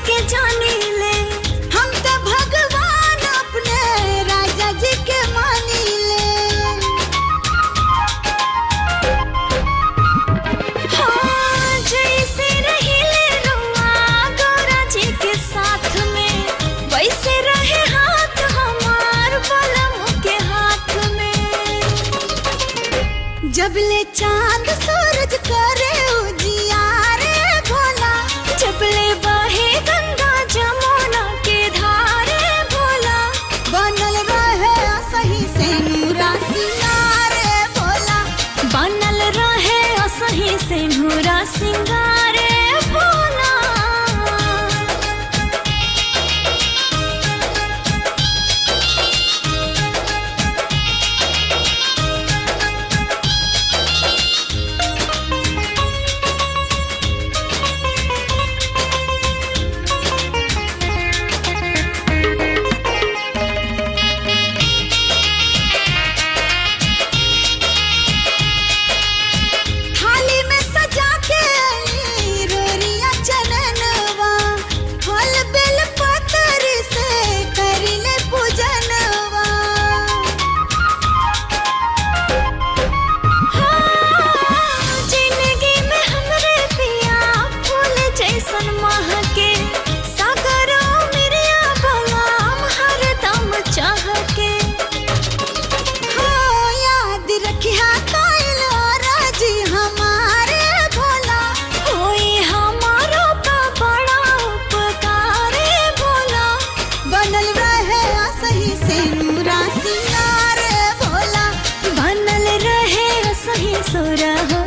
के जानी ले, हम तो भगवान अपने राजा जी के मानी ले। हाँ जैसे रही ले रुआ गौरा जी के साथ में, वैसे रहे हाथ हमार बलम के हाथ में। जब ले चांद सूरज करे उजियारे भोला, जब ले बहे गंगा जमुना के धारे भोला, बनल रहे सही से नूरा सिंगारे भोला, बनल रहे असही से नूरा सिंगारे भोला। थाली में सजा के रोरिया चननवा, फल बेल पतर से करिले पूजनवा। हाँ, जिंदगी में हमरे पिया फूल जैसन महके, सागरों मिरिया बलाम हरदम चाह के। हो याद रखिया काइल राजी हमारे भोला, होई हमारो का बड़ा उपकारे भोला, बनल रहे सही से नूरा सिंगारे भोला, बनल रहे सही सुरह